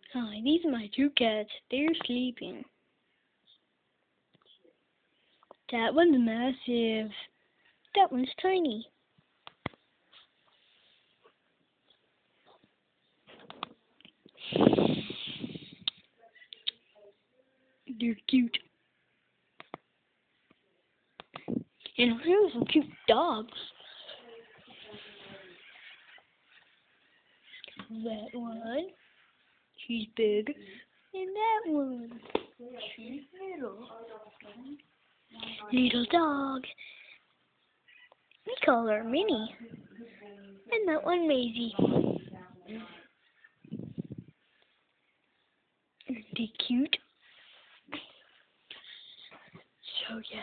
Hi, these are my two cats. They're sleeping. That one's massive. That one's tiny. They're cute. And here's some cute dogs. That one, she's big. And that one, she's little. Little dog. We call her Minnie. And that one, Maisie. Aren't they cute? So, yeah.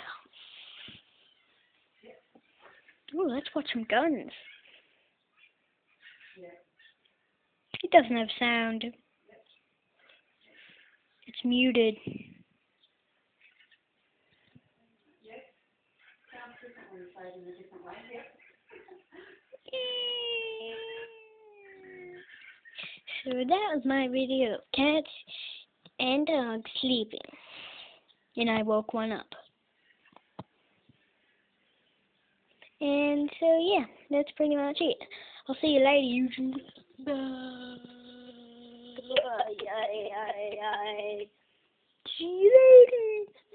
Ooh, let's watch some guns. It doesn't have sound. It's muted. So that was my video of cats and dogs sleeping. And I woke one up. And so yeah, that's pretty much it. I'll see you later, YouTube. Bye. See you later.